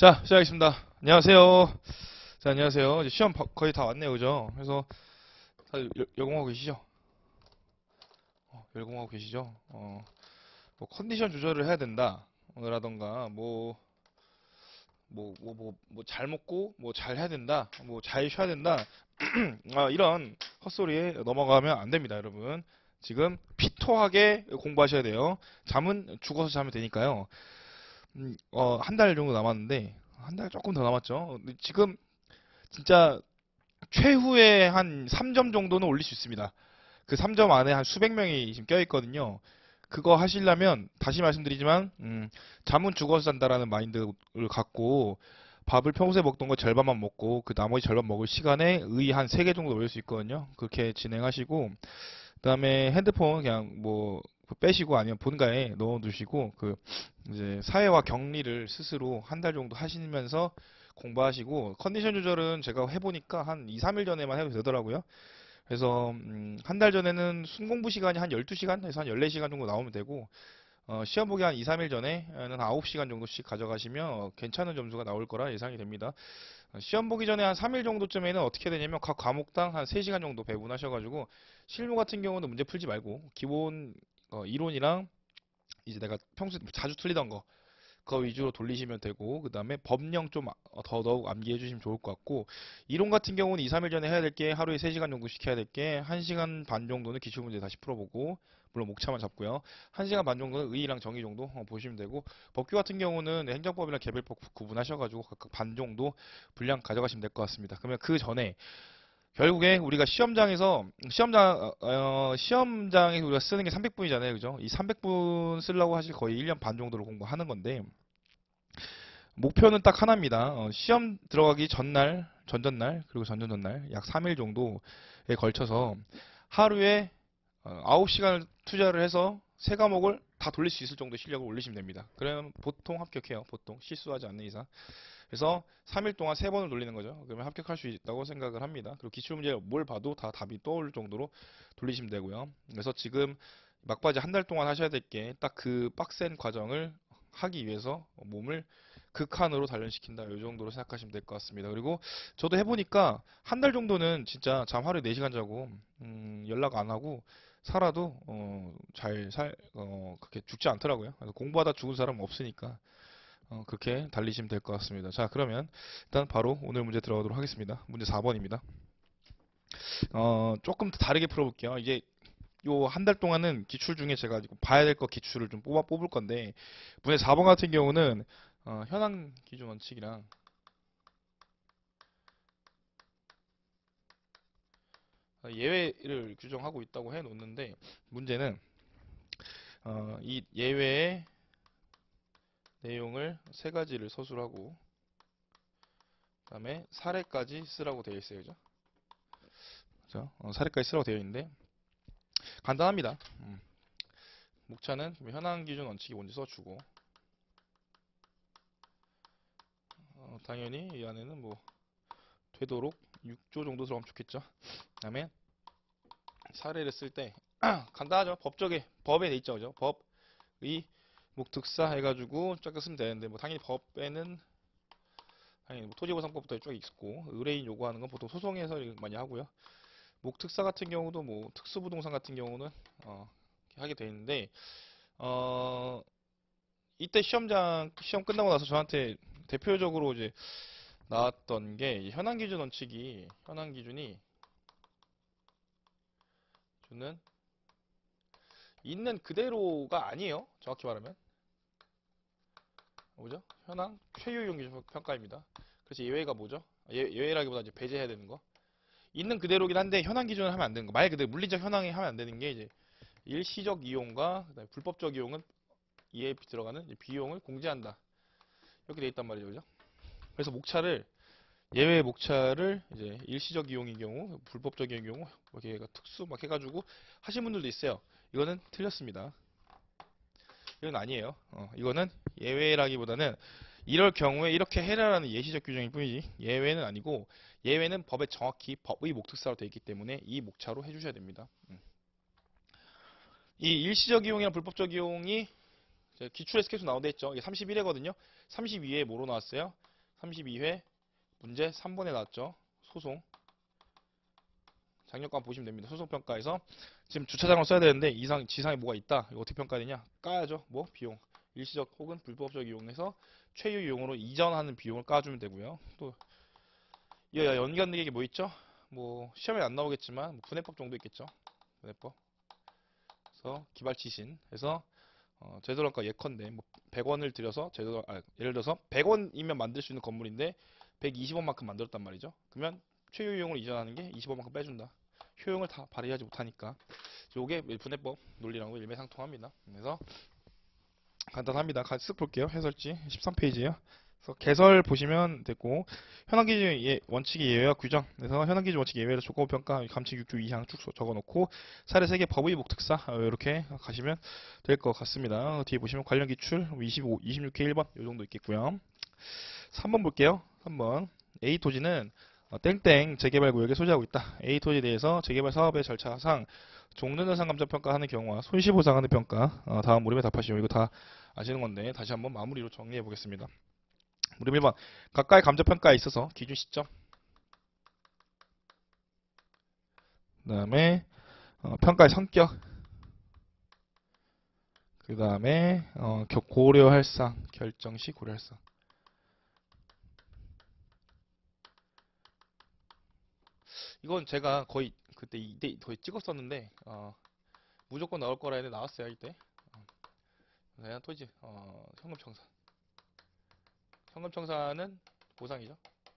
자, 시작하겠습니다. 안녕하세요. 자, 안녕하세요. 이제 시험 거의 다 왔네요, 그죠? 그래서 다들 열공하고 계시죠? 열공하고 계시죠? 뭐 컨디션 조절을 해야 된다. 라던가, 잘 먹고, 뭐 잘 해야 된다. 뭐 잘 쉬어야 된다. 이런 헛소리에 넘어가면 안 됩니다, 여러분. 지금 피토하게 공부하셔야 돼요. 잠은 죽어서 자면 되니까요. 한 달 정도 남았는데, 한 달 조금 더 남았죠. 근데 지금 진짜 최후에 한 3점 정도는 올릴 수 있습니다. 그 3점 안에 한 수백 명이 지금 껴있거든요. 그거 하시려면 다시 말씀드리지만 잠은 죽어서 잔다라는 마인드를 갖고 밥을 평소에 먹던 거 절반만 먹고 그 나머지 절반 먹을 시간에 의 한 3개 정도 올릴 수 있거든요. 그렇게 진행하시고 그다음에 핸드폰 그냥 뭐 빼시고 아니면 본가에 넣어두시고 그 이제 사회와 격리를 스스로 한 달 정도 하시면서 공부하시고 컨디션 조절은 제가 해보니까 한 2, 3일 전에만 해도 되더라고요. 그래서 한 달 전에는 순공부 시간이 한 12시간에서 한 14시간 정도 나오면 되고 시험 보기 한 2, 3일 전에는 9시간 정도씩 가져가시면 괜찮은 점수가 나올 거라 예상이 됩니다. 시험 보기 전에 한 3일 정도쯤에는 어떻게 되냐면 각 과목당 한 3시간 정도 배분하셔가지고 실무 같은 경우는 문제 풀지 말고 기본 이론이랑 이제 내가 평소에 자주 틀리던 거 그거 위주로 돌리시면 되고 그 다음에 법령 좀 더더욱 암기해 주시면 좋을 것 같고 이론 같은 경우는 2, 3일 전에 해야 될 게 하루에 3시간 정도씩 해야 될 게 1시간 반 정도는 기출문제 다시 풀어보고 물론 목차만 잡고요. 1시간 반 정도는 의의랑 정의 정도 보시면 되고 법규 같은 경우는 행정법이랑 개별법 구분하셔가지고 각각 반 정도 분량 가져가시면 될 것 같습니다. 그러면 그 전에 결국에 우리가 시험장에서 우리가 쓰는 게 300분이잖아요. 그죠? 이 300분 쓰려고 하실 거의 1년 반 정도를 공부하는 건데 목표는 딱 하나입니다. 시험 들어가기 전날, 전전날, 그리고 전전전날 약 3일 정도에 걸쳐서 하루에 9시간을 투자를 해서 세 과목을 다 돌릴 수 있을 정도의 실력을 올리시면 됩니다. 그러면 보통 합격해요. 보통 실수하지 않는 이상. 그래서 3일 동안 3번을 돌리는 거죠. 그러면 합격할 수 있다고 생각을 합니다. 그리고 기출문제 뭘 봐도 다 답이 떠오를 정도로 돌리시면 되고요. 그래서 지금 막바지 한 달 동안 하셔야 될 게 딱 그 빡센 과정을 하기 위해서 몸을 극한으로 단련시킨다. 이 정도로 생각하시면 될 것 같습니다. 그리고 저도 해보니까 한 달 정도는 진짜 잠 하루에 4시간 자고 연락 안 하고 살아도 그렇게 죽지 않더라고요. 그래서 공부하다 죽은 사람은 없으니까 그렇게 달리시면 될 것 같습니다. 자, 그러면 일단 바로 오늘 문제 들어가도록 하겠습니다. 문제 4번입니다. 조금 더 다르게 풀어볼게요. 이제 요 한 달 동안은 기출 중에 제가 봐야 될 거 기출을 좀 뽑을 건데 문제 4번 같은 경우는 현황 기준 원칙이랑 예외를 규정하고 있다고 해 놓는데 문제는 이 예외의 내용을 세 가지를 서술하고 그다음에 사례까지 쓰라고 되어 있어요. 그죠? 그죠? 사례까지 쓰라고 되어 있는데 간단합니다. 목차는 현황 기준 원칙이 먼저 써주고 당연히 이 안에는 뭐 되도록 6조 정도 들어가면 좋겠죠. 그다음에 사례를 쓸 때 간단하죠. 법에 돼 있죠. 그죠? 법의 목특사 해가지고 쫙 쓰면 되는데 뭐 당연히 법에는 당연히 뭐 토지보상법부터 쭉 있고 의뢰인 요구하는 건 보통 소송에서 많이 하고요. 목특사 같은 경우도 뭐 특수부동산 같은 경우는 하게 돼 있는데 어, 이때 시험 끝나고 나서 저한테 대표적으로 이제 나왔던 게 현황 기준이 주는 있는 그대로가 아니에요. 정확히 말하면 뭐죠? 현황 최유용 기준 평가입니다. 그래서 예외가 뭐죠? 예외라기보다 이제 배제해야 되는 거. 있는 그대로긴 한데 현황 기준을 하면 안 되는 거. 말 그대로 물리적 현황에 하면 안 되는 게 이제 일시적 이용과 그다음에 불법적 이용은 이에 들어가는 비용을 공제한다. 이렇게 돼 있단 말이죠. 그죠? 그래서 예외 목차를 이제 일시적 이용인 경우, 불법적인 경우 이렇게 특수 막 해가지고 하신 분들도 있어요. 이거는 틀렸습니다. 이건 아니에요. 이거는 예외라기보다는 이럴 경우에 이렇게 해라라는 예시적 규정일 뿐이지 예외는 아니고 예외는 법에 정확히 법의 목특사로 되어 있기 때문에 이 목차로 해주셔야 됩니다. 이 일시적 이용이랑 불법적 이용이 기출에서 계속 나온다 했죠. 이게 31회거든요. 32회에 뭐로 나왔어요? 32회 문제 3번에 나왔죠. 소송. 장려감 보시면 됩니다. 소송평가에서 지금 주차장을 써야 되는데 지상에 뭐가 있다. 이거 어떻게 평가되냐? 까야죠. 뭐? 비용. 일시적 혹은 불법적 이용해서 최유 이용으로 이전하는 비용을 까주면 되고요. 또 연관되게 뭐 있죠? 뭐 시험에 안 나오겠지만 뭐 분해법 정도 있겠죠. 분해법. 그래서 기발치신. 그래서 제도론가 예컨대 뭐 100원을 들여서 예를 들어서 100원이면 만들 수 있는 건물인데 120원만큼 만들었단 말이죠. 그러면 최유 이용으로 이전하는 게 20원만큼 빼준다. 효용을 다 발휘하지 못하니까. 요게 분해법 논리랑도 일맥상통합니다. 그래서 간단합니다. 같이 쓱 볼게요. 해설지 13페이지에요. 그래서 개설 보시면 됐고, 현황기준 원칙의 예외와 규정. 그래서 현황기준 원칙 예외로 조건 평가 감칙 6조 2항 쭉 적어놓고 사례 3개 법의복 특사 이렇게 가시면 될 것 같습니다. 뒤에 보시면 관련 기출 26회 1번 이 정도 있겠고요. 3번 볼게요. 3번 A 토지는 땡땡 재개발 구역에 소지하고 있다. A 토지에 대해서 재개발 사업의 절차상 종전자산 감정 평가하는 경우와 손실보상하는 평가. 다음 물음에 답하시오. 이거 다 아시는 건데 다시 한번 마무리로 정리해 보겠습니다. 물음 1번 각각의 감정 평가에 있어서 기준 시점, 그 다음에 평가의 성격, 그 다음에 고려할 사항, 결정 시 고려할 사항. 이건 제가 거의 그때 이때 거의 찍었었는데 무조건 나올 거라 했는데 나왔어요 이때. 그냥 토지 현금청산. 현금청산은 보상이죠.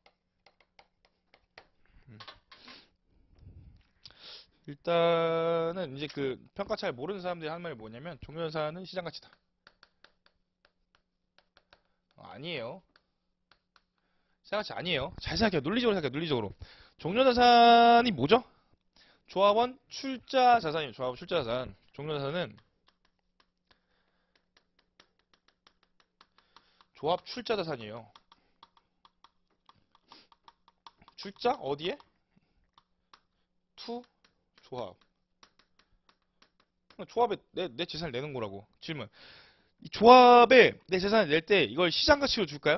일단은 이제 그 평가 잘 모르는 사람들이 하는 말이 뭐냐면 종전자산은 시장가치다. 아니에요. 시장가치 아니에요. 잘 생각해요. 논리적으로 생각해요. 논리적으로. 종전자산이 뭐죠? 조합원 출자 자산이에요. 조합원 출자 자산. 종전자산은 조합 출자 자산이에요. 출자 어디에? 투 조합. 조합에 내 재산을 내는 거라고. 질문. 이 조합에 내 재산을 낼 때 이걸 시장가치로 줄까요?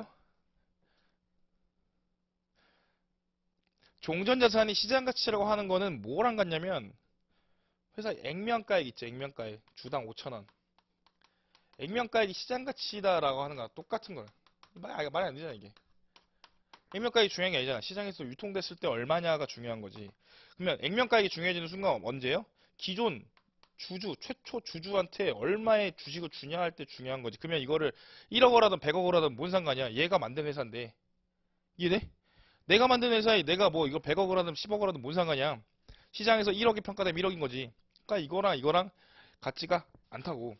종전자산이 시장가치라고 하는 거는 뭐랑 같냐면 회사 액면가액 있죠. 액면가액. 주당 5,000원. 액면가액이 시장가치다라고 하는 거랑 똑같은 거예요. 말이 안 되잖아 이게. 액면가액이 중요한 게 아니잖아. 시장에서 유통됐을 때 얼마냐가 중요한 거지. 그러면 액면가액이 중요해지는 순간 언제예요? 기존 최초 주주한테 얼마의 주식을 주냐 할 때 중요한 거지. 그러면 이거를 1억 원하든 100억 원하든 뭔 상관이야. 얘가 만든 회사인데. 이해돼? 내가 만든 회사에 내가 뭐 이거 100억 원하든 10억 원하든 뭔 상관이야. 시장에서 1억이 평가되면 1억인 거지. 그러니까 이거랑 같지가 않다고.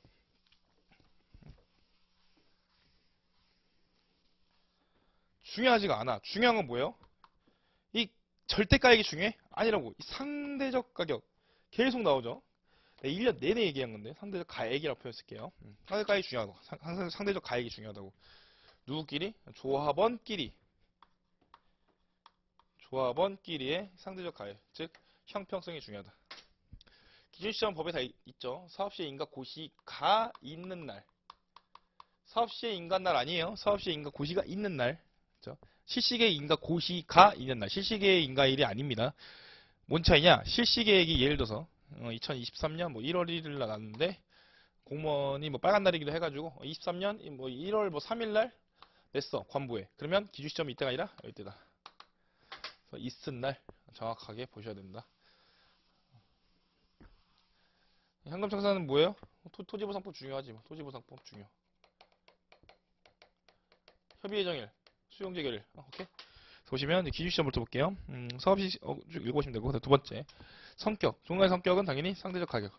중요하지가 않아. 중요한 건 뭐예요? 이 절대가액이 중요해? 아니라고. 이 상대적 가격 계속 나오죠. 네, 1년 내내 얘기한 건데 상대적 가액이라고 표현 쓸게요. 상대적 가액이 중요하다고. 상대적 가액이 중요하다고. 누구끼리? 조합원끼리의 상대적 가액, 즉 형평성이 중요하다. 기준시점 법에 다 있죠. 사업시의 인가 고시가 있는 날. 사업시의 인가 날 아니에요. 사업시의 인가 고시가 있는 날. 그렇죠? 실시계획 인가 고시가 있는 날. 실시계획 인가일이 아닙니다. 뭔 차이냐? 실시계획이 예를 들어서 2023년 뭐 1월 1일 날 났는데 공무원이 뭐 빨간 날이기도 해가지고 23년 뭐 1월 뭐 3일 날 냈어 관부에. 그러면 기준 시점이 이때가 아니라 이때다. 있은 날 정확하게 보셔야 됩니다. 현금청산은 뭐예요? 토지보상법 중요하지. 뭐. 토지보상법 중요. 협의예정일, 수용재결일. 오케이. 보시면 기준 시점부터 볼게요. 사업시 쭉 읽어보시면 되고 두 번째 성격. 종가의 성격은 당연히 상대적 가격.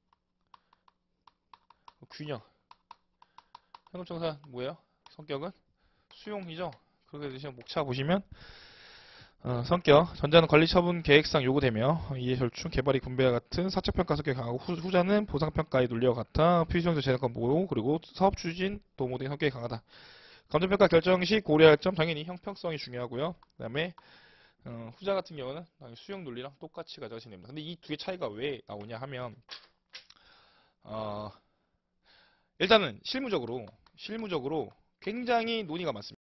균형. 현금청산 뭐예요? 성격은 수용이죠. 그렇게 되시면 목차 보시면 성격. 전자는 관리처분 계획상 요구되며 이해절충, 개발이 분배와 같은 사적평가 성격이 강하고 후자는 보상평가의 논리와 같아 필수정책 재량권 보호 그리고 사업추진 도모 등 성격이 강하다. 감정평가 결정 시 고려할 점 당연히 형평성이 중요하고요. 그 다음에 후자 같은 경우는 수용 논리랑 똑같이 가져가시면 됩니다. 근데 이 두 개 차이가 왜 나오냐 하면 일단은 실무적으로 굉장히 논의가 많습니다.